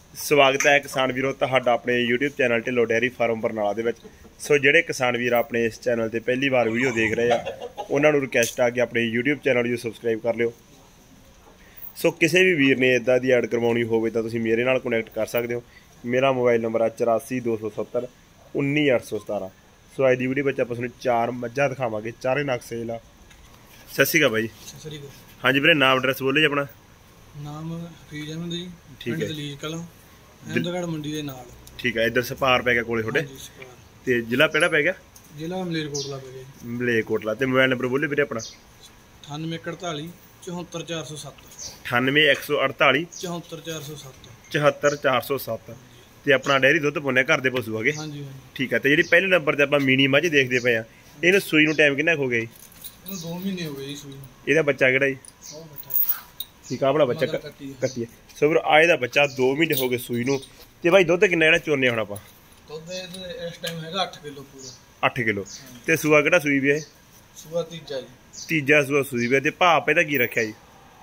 स्वागत है किसान वीरों तुहाडा अपने YouTube channel Dhillon dairy farm Barnala दे विच। सो जिहड़े किसान वीर अपने इस चैनल ते पहली बार वीडियो देख रहे हैं उन्हां नूं रिक्वेस्ट आ कि अपने यूट्यूब चैनल नूं सबसक्राइब कर लिओ। सो किसी भी वीर ने इदां दी ऐड करवाउणी होवे तां तुसीं मेरे नाल कनैक्ट कर सकदे हो। मेरा मोबाइल नंबर है 84 270 19 817। सो अज दी वीडियो विच आपां तुहानूं 4 मੱਝਾਂ दिखावांगे, चारे नग सेल आ। सत श्री अकाल भाई। हाँ जी वीरे, नाम एड्रैस बोलो जी अपना। नाम हफीज अहमद जी, ठीक है। दलील कलां अहमदगढ़ मंडी दे नाल। ठीक है, इधर सपार पै गया कोले थोड़े ते जिला केड़ा पै गया? जिला मलेरकोटला पै गया। मलेरकोटला। ते मोबाइल नंबर बोलो वीरे अपना। 9848 74407 98 148 74407 74407। ਤੇ ਆਪਣਾ ਡੈਰੀ ਦੁੱਧ ਪਾਉਂਦੇ ਘਰ ਦੇ ਪਸ਼ੂ ਹੈਗੇ। ਹਾਂਜੀ ਠੀਕ ਹੈ। ਤੇ ਜਿਹੜੀ ਪਹਿਲੇ ਨੰਬਰ ਤੇ ਆਪਾਂ ਮੀਨੀ ਮੱਝ ਦੇਖਦੇ ਪਏ ਆ, ਇਹਨੂੰ ਸੂਈ ਨੂੰ ਟਾਈਮ ਕਿੰਨਾ ਹੋ ਗਿਆ ਜੀ? ਇਹਨੂੰ 2 ਮਹੀਨੇ ਹੋ ਗਏ ਜੀ ਸੂਈ ਨੂੰ। ਇਹਦਾ ਬੱਚਾ ਕਿਹੜਾ ਜੀ? ਉਹ ਬੱਚਾ ਜੀ। ਠੀਕ ਆ, ਆਪਣਾ ਬੱਚਾ ਕੱਟੀ ਹੈ। ਸੋ ਵੀਰ ਆਏ ਦਾ ਬੱਚਾ 2 ਮਹੀਨੇ ਹੋ ਗਏ ਸੂਈ ਨੂੰ। ਤੇ ਭਾਈ ਦੁੱਧ ਕਿੰਨਾ ਜਿਹੜਾ ਚੋਨੇ ਹੁਣ ਆਪਾਂ? ਦੁੱਧ ਇਸ ਟਾਈਮ ਹੈਗਾ 8 ਕਿਲੋ ਪੂਰਾ। 8 ਕਿਲੋ। ਤੇ ਸੂਆ ਕਿਹੜਾ ਸੂਈ ਵੀ ਹੈ? ਸੂਆ ਤੀਜਾ ਜੀ। ਤੀਜਾ ਸੂਆ ਸੂਈ ਵੀ ਹੈ। ਤੇ ਭਾਅ ਇਹਦਾ ਕੀ ਰੱਖਿਆ ਜੀ?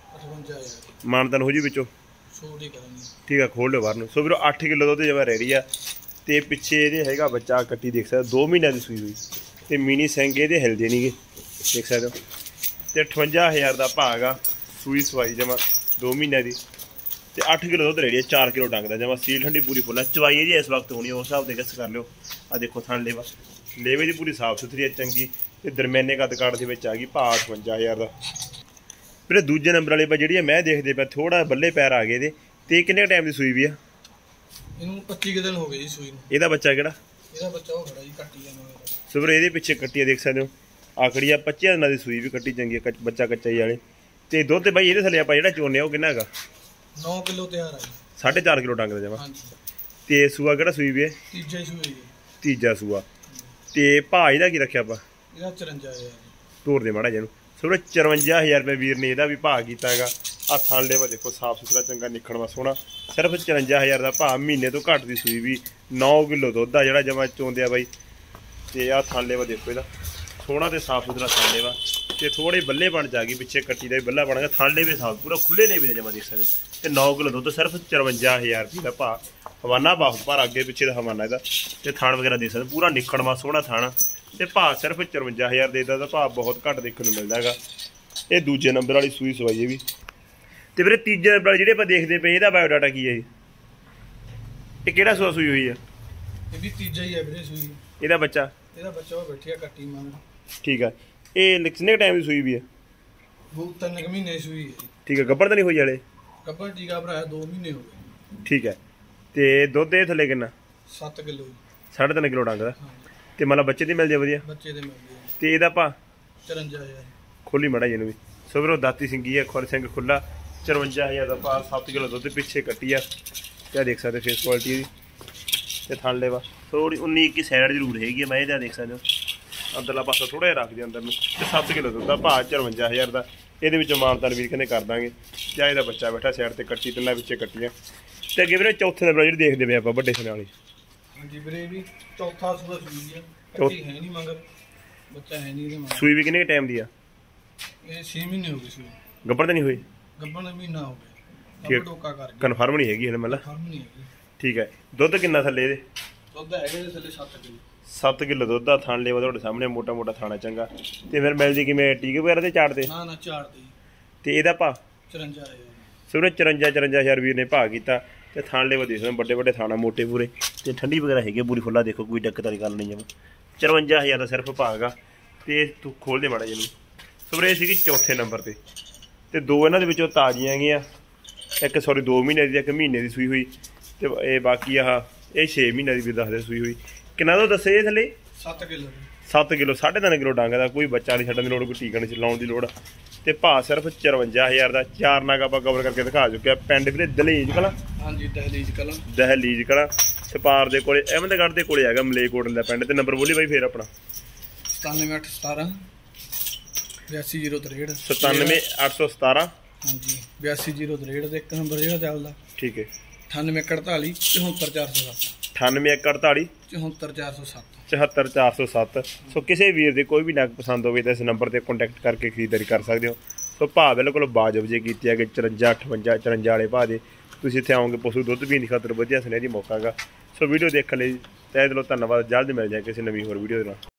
58000। ਮਾਨਤਨ ਹੋ ਜੀ ਵਿੱਚੋਂ? ਛੋਟ ਹੀ ਕਰਾਂਗੇ। ठीक है, खोल लो बाहर ਨੂੰ। सो ਵੀਰੋ 8 किलो ਦੁੱਧ ਜਮਾ ਰੈਡੀ ਆ। ਤੇ ਪਿੱਛੇ ਇਹਦੇ ਹੈਗਾ ਬੱਚਾ ਕੱਟੀ, ਦੇਖ ਸਕਦੇ 2 ਮਹੀਨਿਆਂ ਦੀ ਸੂਈ ਹੋਈ। ਤੇ ਮਿਨੀ ਸਿੰਘ ਇਹਦੇ ਹਿਲਦੇ ਨਹੀਂਗੇ, ਦੇਖ ਸਕਦੇ ਹੋ। ਤੇ 58000 ਦਾ ਭਾਅ ਹੈਗਾ, ਸੂਈ ਸਵਾਈ ਜਮਾ 2 ਮਹੀਨਿਆਂ ਦੀ। ਤੇ 8 ਕਿਲੋ ਦੁੱਧ ਰੈਡੀ ਆ, 4 ਕਿਲੋ ਡੰਗਦਾ ਜਮਾ। ਸੀਲ ਠੰਡੀ ਪੂਰੀ ਫੁੱਲ ਆ। ਚਵਾਈ ਇਹਦੀ ਇਸ ਵਕਤ ਹੋਣੀ, ਉਸ ਹਿਸਾਬ ਦੇ ਗੱਸ ਕਰ ਲਿਓ। ਆ ਦੇਖੋ ਥਣ ਲੇਵਾ, ਲੇਵੇ ਦੀ ਪੂਰੀ ਸਾਫ ਸੁਥਰੀ ਆ, ਚੰਗੀ। ਤੇ ਦਰਮਿਆਨੇ ਕੱਦ ਕਾਠ ਦੇ ਵਿੱਚ ਆ ਗਈ। ਭਾਅ 58000 ਦਾ। ਵੀਰੇ ਦੂਜੇ ਨੰਬਰ ਵਾਲੇ ਪਾ ਜਿਹੜੀ ਮੈਂ ਦੇਖਦੇ ਪਿਆ, ਥੋੜਾ ਬੱਲੇ ਪੈਰ ਆ ਗਏ ਇਹਦੇ। ਤੇ ਕਿੰਨੇ ਟਾਈਮ ਦੀ ਸੂਈ ਵੀ ਆ? ਇਹਨੂੰ 25 ਦਿਨ ਹੋ ਗਏ ਜੀ ਸੂਈ ਨੂੰ। ਇਹਦਾ ਬੱਚਾ ਕਿਹੜਾ? ਇਹਦਾ ਬੱਚਾ ਉਹ ਖੜਾ ਜੀ, ਕੱਟੀ ਜਾਂਦਾ। ਸੋ ਵੀਰੇ ਇਹਦੇ ਪਿੱਛੇ ਕੱਟੀ ਆ, ਦੇਖ ਸਕਦੇ ਹੋ। ਆਖੜੀ ਆ 25 ਦਿਨਾਂ ਦੀ ਸੂਈ ਵੀ, ਕੱਟੀ ਚੰਗੀ ਆ, ਬੱਚਾ ਕੱਚਾ ਹੀ ਵਾਲੇ। ਤੇ ਦੁੱਧ ਬਾਈ ਇਹਦੇ ਥੱਲੇ ਆਪਾਂ ਜਿਹੜਾ ਚੋਨੇ ਆ ਉਹ ਕਿੰਨਾ ਹੈਗਾ? 9 ਕਿਲੋ ਤਿਆਰ ਆ ਜੀ। 4.5 ਕਿਲੋ ਡੰਗ ਦਾ ਜਮਾ। ਹਾਂਜੀ। ਤੇ ਸੂਆ ਕਿਹੜਾ ਸੂਈ ਵੀ ਹੈ? ਤੀਜਾ ਹੀ ਸੂਈ ਜੀ। ਤੀਜਾ ਸੂਆ। ਤੇ ਭਾਅ ਇਹਦਾ ਕੀ ਰੱਖਿਆ ਆਪਾਂ? ਇਹਦਾ 54000। ਤੋੜ ਦੇ ਮਾੜਾ ਜਿਹਨੂੰ। ਸੋ ਵੀਰੇ 54000 ਰੁਪਏ ਵੀਰ ਨੇ ਇਹਦਾ ਵੀ ਭਾਅ ਕੀਤਾ ਹੈਗਾ। ਆ ਥਣ ਲੇਵਾ ਦੇਖੋ, ਸਾਫ ਸੁਥਰਾ ਚੰਗਾ, ਨਿਖਣਵਾ ਸੋਹਣਾ। ਸਿਰਫ 54000 ਦਾ ਭਾਅ। ਮਹੀਨੇ ਤੋਂ ਘੱਟ ਦੀ ਸੂਈ ਵੀ, 9 ਕਿਲੋ ਦੁੱਧ ਆ ਜਿਹੜਾ ਜਮਾ ਚੋਂਦੇ ਆ ਬਾਈ। ਤੇ ਆ ਥਣ ਲੇਵਾ ਦੇਖੋ ਇਹਦਾ, ਸੋਹਣਾ ਤੇ ਸਾਫ ਸੁਥਰਾ ਥਣ ਲੇਵਾ। ਤੇ ਥੋੜੇ ਬੱਲੇ ਬਣ ਜਾ ਗਈ, ਪਿੱਛੇ ਕੱਟੀ ਦਾ ਵੀ ਬੱਲਾ ਬਣ ਗਿਆ। ਥਣ ਲੇਵੇ ਸਾਫ ਪੂਰਾ ਖੁੱਲੇ ਲੇਵੇ ਜਮਾ, ਦੇਖ ਸਕਦੇ ਹੋ। ਤੇ 9 ਕਿਲੋ ਦੁੱਧ, ਸਿਰਫ 54000 ਰੁਪਏ ਦਾ ਭਾਅ। ਹਵਾਨਾ ਬਹੁਤ ਭਾਰ, ਅੱਗੇ ਪਿੱਛੇ ਦਾ ਹਵਾਨਾ ਇਹਦਾ। ਤੇ ਥਣ ਵਗੈਰਾ ਦੇਖ ਸਕਦੇ, ਪੂਰਾ ਨਿਖਣਵਾ ਸੋਹਣਾ ਥਣ। ਤੇ ਭਾਅ ਸਿਰਫ 54000 ਦੇ ਦਾ ਭਾਅ ਬਹੁਤ ਘੱਟ ਦੇਖਣ ਨੂੰ ਮਿਲਦਾ ਹੈਗਾ। ਇਹ ਦੂਜੇ ਨੰਬਰ ਵਾਲੀ ਸੂਈ ਸਵਾਈ ਹੈ ਵੀ। ਤੇ ਵੀਰੇ ਤੀਜੇ ਨੰਬਰ ਵਾਲੀ ਜਿਹੜੇ ਆਪਾਂ ਦੇਖਦੇ ਪਏ, ਇਹਦਾ ਬਾਇਓਡਾਟਾ ਕੀ ਹੈ ਜੀ? ਇਹ ਕਿਹੜਾ ਸੂਆ ਸੂਈ ਹੋਈ ਆ? ਇਹ ਵੀ ਤੀਜਾ ਹੀ ਹੈ ਵੀਰੇ ਸੂਈ। ਇਹਦਾ ਬੱਚਾ? ਇਹਦਾ ਬੱਚਾ ਉਹ ਬੈਠਿਆ ਕੱਟੀ ਮੰਗ। ਠੀਕ ਆ। ਇਹ ਕਿੰਨੇ ਟਾਈਮ ਦੀ ਸੂਈ ਵੀ ਆ? 2-3 ਮਹੀਨੇ ਸੂਈ ਹੈ। ਠੀਕ ਆ। ਗੱਭਣ ਤਾਂ ਨਹੀਂ ਹੋਈ ਹਲੇ? ਗੱਭਣ ਟੀਕਾ ਭਰਾਇਆ 2 ਮਹੀਨੇ ਹੋ ਗਏ। ਠੀਕ ਹੈ। ਤੇ ਦੁੱਧ ਇਹ ਥੱਲੇ ਕਿੰਨਾ? 7 ਕਿਲੋ। 3.5 ਕਿਲੋ ਡੰਗ ਦਾ। ਤੇ ਮਤਲਬ ਬੱਚੇ ਦੀ ਮਿਲ ਜਾਏ ਵਧੀਆ? ਬੱਚੇ ਦੇ ਮਿਲ ਗਏ। ਤੇ ਇਹਦਾ ਭਾਅ? 54000। ਖੋਲੀ ਮੜਾ ਜਿਹਨੂੰ ਵੀ। ਸੋ ਵੀਰੋ ਦਾਤੀ ਸਿੰਗੀ ਹੈ, ਖੁਰ ਸਿੰਘ ਖੁੱਲਾ। 54000 ਦਾ ਭਾਅ। 7 ਕਿਲੋ ਦੁੱਧ, ਪਿੱਛੇ ਕੱਟੀ ਆ। ਕਿਆ ਦੇਖ ਸਕਦੇ ਫੇਸ ਕੁਆਲਿਟੀ ਇਹਦੀ। ਤੇ ਥਣ ਲੇਵਾ ਥੋੜੀ 19-21 ਸਾਈਡ ਜ਼ਰੂਰ ਹੈਗੀ ਹੈ। ਮੈਂ ਇਹਦਾ ਦੇਖ ਸਕਦੇ ਹੋ, ਅੰਦਰਲਾ ਪਾਸਾ ਥੋੜਾ ਜਿਹਾ ਰੱਖਦੇ ਅੰਦਰ ਨੂੰ। ਤੇ 7 ਕਿਲੋ ਦੁੱਧ ਦਾ ਭਾਅ, 54000 ਦਾ। ਇਹਦੇ ਵਿੱਚੋਂ ਮਾਨਤਾਨ ਵੀਰ ਕਹਿੰਦੇ ਕਰ ਦਾਂਗੇ। ਜਾਂ ਇਹਦਾ ਬੱਚਾ ਬੈਠਾ ਸਾਈਡ ਤੇ, ਕੱਟੀ ਤਿੰਨਾਂ ਵਿੱਚੇ ਕੱਟੀਆਂ। ਤੇ ਅੱਗੇ ਵੀਰੇ ਚੌਥੇ ਨੰਬਰ ਜਿਹੜੀ ਦੇਖਦੇ ਪਏ ਆਪਾਂ, ਵੱਡੇ ਸਨੇ ਵਾਲੀ। ਹਾਂਜੀ ਵੀਰੇ ਵੀ ਚੌਥਾ ਸੂਆ ਸੂਈ ਆ। ਕੱਟੀ ਹੈ ਨਹੀਂ ਮਗਰ, ਬੱਚਾ ਹੈ ਨਹੀਂ ਇਹਦੇ ਮਗਰ। ਸੂਈ ਵੀ ਕਿੰਨੇ ਟਾਈਮ ਦੀ ਆ? ਇਹ 6 ਮਹੀਨੇ ਹੋ ਗਏ ਸੂਈ। ਗੱਭਣ ਤਾਂ ਨਹੀਂ ਹੋਈ? ਗੱਭਣ ਦਾ ਮਹੀਨਾ ਹੋ ਗਿਆ। ਠੀਕ, ਟੋਕਾ ਕਰ ਗਿਆ। ਕਨਫਰਮ ਨਹੀਂ ਹੈਗੀ ਹਲੇ ਮਤਲਬ? ਕਨਫਰਮ ਨਹੀਂ ਹੈਗੀ। ਠੀਕ ਹੈ। ਦੁੱਧ ਕਿੰਨਾ ਥੱਲੇ ਇਹਦੇ? ਦੁੱਧ ਹੈਗੇ ਇਹਦੇ ਥੱਲੇ 7 ਕਿਲੋ। 7 ਕਿਲੋ ਦੁੱਧ ਦਾ। ਥਣ ਲੇਵਾ ਤੁਹਾਡੇ ਸਾਹਮਣੇ, ਮੋਟਾ ਮੋਟਾ ਥਾਣਾ ਚੰਗਾ। ਤੇ ਫਿਰ ਮਿਲਦੀ ਕਿਵੇਂ? ਟੀਕੇ ਵਗੈਰਾ ਤੇ ਚਾੜਦੇ? ਨਾ ਨਾ ਝਾੜਦੇ। ਤੇ ਇਹਦਾ ਭਾਅ? 54000। ਸਿਰਫ 54,000 ਵੀਰ ਨੇ ਭਾਅ ਕੀਤਾ। ਤੇ ਥਣ ਲੇਵਾ ਦੇਖ ਸਕਦੇ, ਵੱਡੇ ਵੱਡੇ ਥਾਣਾ, ਮੋਟੇ ਪੂਰੇ। ਤੇ ਠੰਡੀ ਵਗੈਰਾ ਹੈਗੀ ਪੂਰੀ ਫੁੱਲਾ, ਦੇਖੋ ਕੋਈ ਦਿੱਕਤ ਵਾਲੀ ਗੱਲ ਨਹੀਂ ਜਮਾ। 54,000 ਦਾ ਸਿਰਫ ਭਾਅ ਹੈਗਾ। ਤੇ ਤੂੰ ਖੋਲ ਦੇ ਮਾੜਾ ਜਿਹਨੂੰ। ਸੋ ਵੀਰੇ ਇਹ ਸੀਗੀ ਚੌਥੇ ਨੰਬਰ ਤੇ। ਤੇ ਦੋ ਇਹਨਾਂ ਦੇ ਵਿੱਚੋਂ ਤਾਜ਼ੀਆਂ ਹੈਗੀਆਂ। ਇੱਕ 2 ਮਹੀਨੇ ਦੀ, ਇੱਕ ਮਹੀਨੇ ਦੀ ਸੂਈ ਹੋਈ। ਤੇ ਇਹ ਬਾਕੀ ਆਹ ਇਹ 6 ਮਹੀਨੇ ਦੀ ਵੀ ਦੱਸਦੇ ਸੂਈ ਹੋਈ। ਕਿੰਨਾ ਤੋਂ ਦੱਸੇ ਇਹ ਥੱਲੇ? 7 ਕਿਲੋ। 7 ਕਿਲੋ, 3.5 ਕਿਲੋ ਡੰਗ ਦਾ। ਕੋਈ ਬੱਚਾ ਨਹੀਂ ਛੱਡਣ ਦੀ ਲੋੜ, ਕੋਈ ਟੀਕਾ ਨਹੀਂ ਲਾਉਣ ਦੀ ਲੋੜ। ਤੇ ਭਾਅ ਸਿਰਫ 54,000 ਦਾ। 4 ਨਗ ਆਪਾਂ ਕਵਰ ਕਰਕੇ ਦਿਖਾ ਚੁੱਕਿਆ। ਪਿੰਡ ਵੀਰੇ ਦਹਲੀਜ ਕਲਾਂ। ਹਾਂਜੀ ਦਹਲੀਜ ਕਲਾਂ। ਦਹਲੀਜ ਕਲਾਂ ਛਪਾਰ ਦੇ ਕੋਲੇ, ਅਹਿਮਦਗੜ੍ਹ ਦੇ ਕੋਲੇ ਹੈਗਾ, ਮਲੇਰਕੋਟਲੇ ਦਾ ਪਿੰਡ। ਤੇ ਨੰਬਰ ਬੋਲੀ ਬਾਈ ਫੇਰ ਆਪਣਾ। 97 817 82063। 97 817। ਹਾਂਜੀ 82063 ਤੇ ਇੱਕ ਨੰਬਰ ਜਿਹੜਾ ਚੱਲਦਾ। ਠੀਕ ਹੈ। 98 48 74 407। 98 48 74 407। 74 407। ਸੋ ਕਿਸੇ ਵੀਰ ਦੇ ਕੋਈ ਵੀ ਨਗ ਪਸੰਦ ਹੋਵੇ ਤਾਂ ਇਸ ਨੰਬਰ ਤੇ ਕੰਟੈਕਟ ਕਰਕੇ ਖਰੀਦਦਾਰੀ ਕਰ ਸਕਦੇ ਹੋ। ਸੋ ਭਾਅ ਬਿਲਕੁਲ ਬਾਜਬ ਜੇ ਕੀਤੇ ਹੈਗੇ 54 58 54 ਵਾਲੇ ਭਾਅ ਦੇ। ਤੁਸੀਂ ਇੱਥੇ ਆਓਗੇ ਪਸ਼ੂ ਦੁੱਧ ਪੀਣ ਦੀ ਖਾਤਰ ਵਧੀਆ ਸੁਨਹਿਰੀ ਮੌਕਾ ਗਾ। ਸੋ ਵੀਡੀਓ ਦੇਖਣ ਲਈ ਤਹਿ ਦਿਲੋਂ ਧੰਨਵਾਦ। ਜਲਦ ਮਿਲ ਜਾਏ ਕਿਸੇ ਨਵੀਂ ਹੋਰ ਵੀਡੀਓ ਦੇ ਨਾਲ।